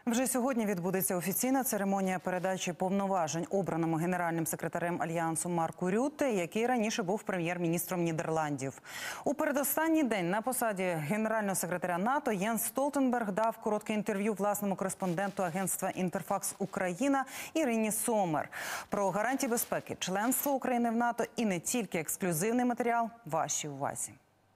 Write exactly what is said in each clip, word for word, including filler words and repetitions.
Вже сьогодні відбудеться офіційна церемонія передачі повноважень обраному генеральним секретарем Альянсу Марку Рютте, який раніше був прем'єр-міністром Нідерландів. У передостанній день на посаді генерального секретаря НАТО Єнс Столтенберг дав коротке інтерв'ю власному кореспонденту агентства «Інтерфакс Україна» Ірині Сомер. Про гарантії безпеки, членство України в НАТО і не тільки ексклюзивний матеріал вашій увазі.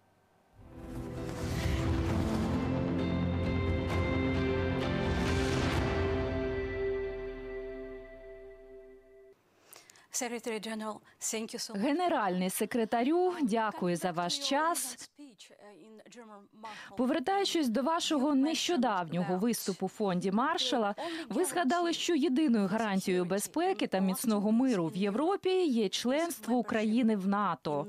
Генеральний секретарю, дякую за ваш час. Повертаючись до вашого нещодавнього виступу у фонді Маршалла, ви згадали, що єдиною гарантією безпеки та міцного миру в Європі є членство України в НАТО.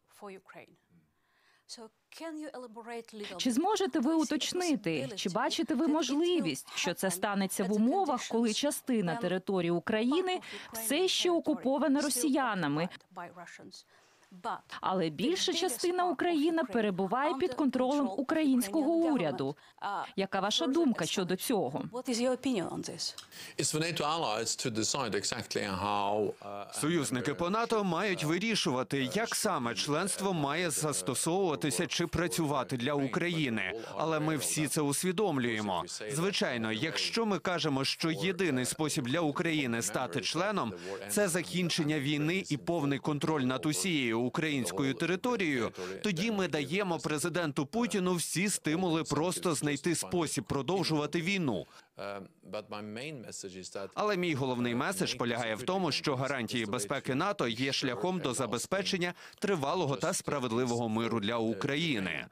Чи зможете ви уточнити, чи бачите ви можливість, що це станеться в умовах, коли частина території України все ще окупована росіянами, але більша частина України перебуває під контролем українського уряду? Яка ваша думка щодо цього? Союзники по НАТО мають вирішувати, як саме членство має застосовуватися чи працювати для України. Але ми всі це усвідомлюємо. Звичайно, якщо ми кажемо, що єдиний спосіб для України стати членом – це закінчення війни і повний контроль над усією українською територією, тоді ми даємо президенту Путіну всі стимули просто знайти спосіб продовжувати війну. Але мій головний меседж полягає в тому, що гарантії безпеки НАТО є шляхом до забезпечення тривалого та справедливого миру для України.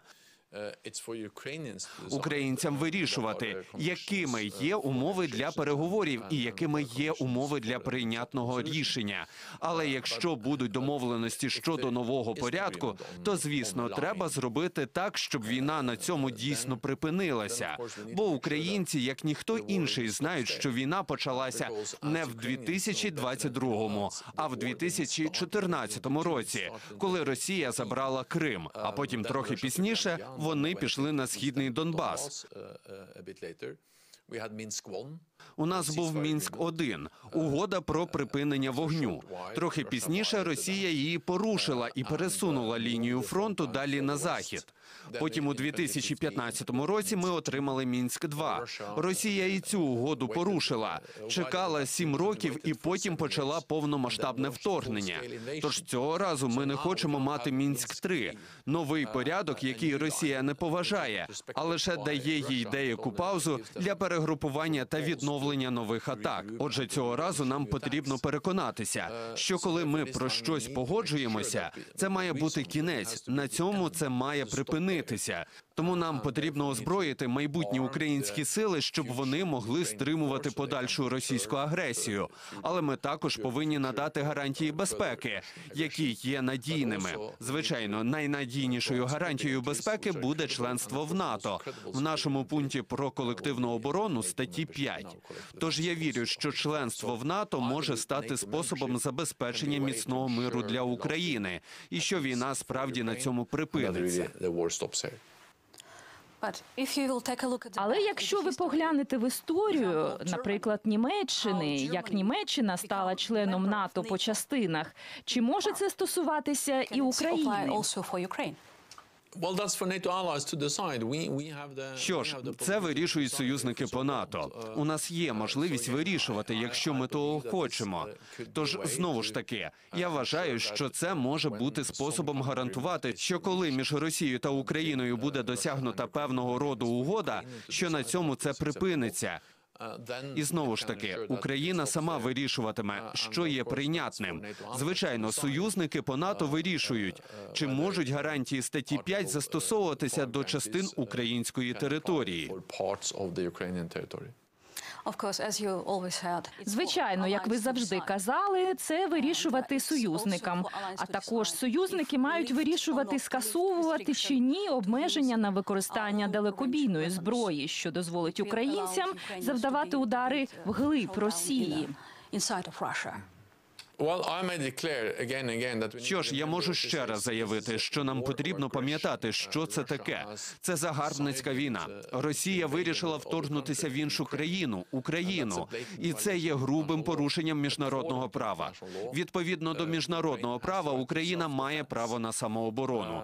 Українцям вирішувати, якими є умови для переговорів і якими є умови для прийнятного рішення. Але якщо будуть домовленості щодо нового порядку, то, звісно, треба зробити так, щоб війна на цьому дійсно припинилася. Бо українці, як ніхто інший, знають, що війна почалася не в дві тисячі двадцять другому, а в дві тисячі чотирнадцятому році, коли Росія забрала Крим, а потім трохи пізніше вони пішли на Східний Донбас. У нас був Мінськ один – угода про припинення вогню. Трохи пізніше Росія її порушила і пересунула лінію фронту далі на захід. Потім у дві тисячі п'ятнадцятому році ми отримали Мінськ два. Росія і цю угоду порушила. Чекала сім років і потім почала повномасштабне вторгнення. Тож цього разу ми не хочемо мати Мінськ три – новий порядок, який Росія не поважає, а лише дає їй деяку паузу для перегрупування та відновлення нових атак. Отже, цього разу нам потрібно переконатися, що коли ми про щось погоджуємося, це має бути кінець, на цьому це має припинитися. Тому нам потрібно озброїти майбутні українські сили, щоб вони могли стримувати подальшу російську агресію. Але ми також повинні надати гарантії безпеки, які є надійними. Звичайно, найнадійнішою гарантією безпеки буде членство в НАТО, в нашому пункті про колективну оборону статті п'ять. Тож я вірю, що членство в НАТО може стати способом забезпечення міцного миру для України, і що війна справді на цьому припиниться. Але якщо ви поглянете в історію, наприклад, Німеччини, як Німеччина стала членом НАТО по частинах, чи може це стосуватися і України? Що ж, це вирішують союзники по НАТО. У нас є можливість вирішувати, якщо ми того хочемо. Тож, знову ж таки, я вважаю, що це може бути способом гарантувати, що коли між Росією та Україною буде досягнута певного роду угода, що на цьому це припиниться. І знову ж таки, Україна сама вирішуватиме, що є прийнятним. Звичайно, союзники по НАТО вирішують, чи можуть гарантії статті п'ять застосовуватися до частин української території. Звичайно, як ви завжди казали, це вирішувати союзникам. А також союзники мають вирішувати, скасовувати чи ні обмеження на використання далекобійної зброї, що дозволить українцям завдавати удари вглиб Росії. Що ж, я можу ще раз заявити, що нам потрібно пам'ятати, що це таке. Це загарбницька війна. Росія вирішила вторгнутися в іншу країну – Україну. І це є грубим порушенням міжнародного права. Відповідно до міжнародного права, Україна має право на самооборону.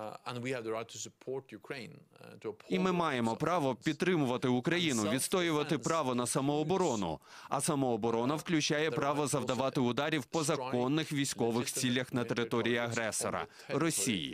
І ми маємо право підтримувати Україну, відстоювати право на самооборону. А самооборона включає право завдавати ударів по законних військових цілях на території агресора – Росії.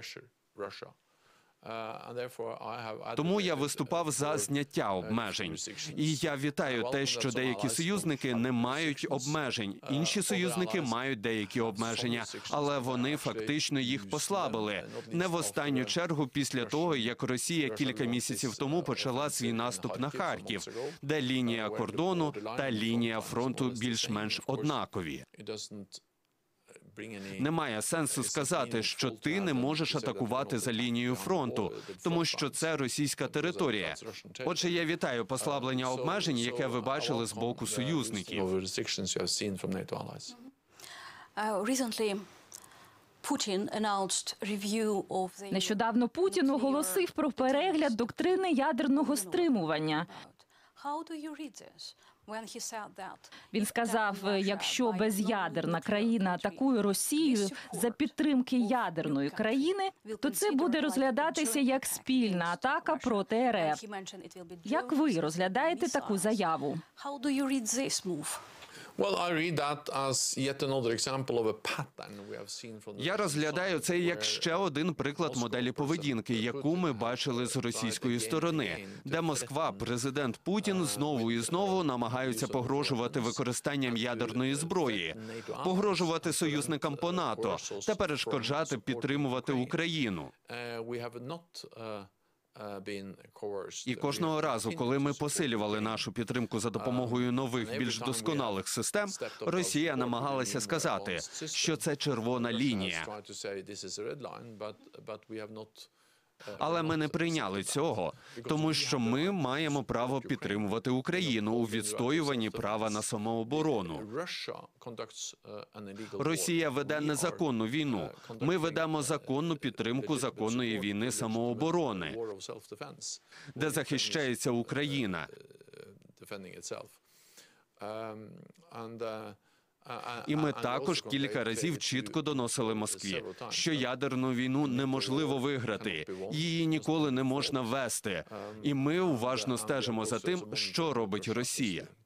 Тому я виступав за зняття обмежень. І я вітаю те, що деякі союзники не мають обмежень. Інші союзники мають деякі обмеження, але вони фактично їх послабили. Не в останню чергу після того, як Росія кілька місяців тому почала свій наступ на Харків, де лінія кордону та лінія фронту більш-менш однакові. Немає сенсу сказати, що ти не можеш атакувати за лінією фронту, тому що це російська територія. Отже, я вітаю послаблення обмежень, яке ви бачили з боку союзників. Нещодавно Путін оголосив про перегляд доктрини ядерного стримування. Він сказав, якщо без'ядерна країна атакує Росію за підтримки ядерної країни, то це буде розглядатися як спільна атака проти РФ. Як ви розглядаєте таку заяву? Я розглядаю це як ще один приклад моделі поведінки, яку ми бачили з російської сторони, де Москва, президент Путін знову і знову намагаються погрожувати використанням ядерної зброї, погрожувати союзникам по НАТО та перешкоджати підтримувати Україну. І кожного разу, коли ми посилювали нашу підтримку за допомогою нових, більш досконалих систем, Росія намагалася сказати, що це червона лінія. Але ми не прийняли цього, тому що ми маємо право підтримувати Україну у відстоюванні права на самооборону. Росія веде незаконну війну. Ми ведемо законну підтримку законної війни самооборони, де захищається Україна. І ми також кілька разів чітко доносили Москві, що ядерну війну неможливо виграти, її ніколи не можна вести. І ми уважно стежимо за тим, що робить Росія.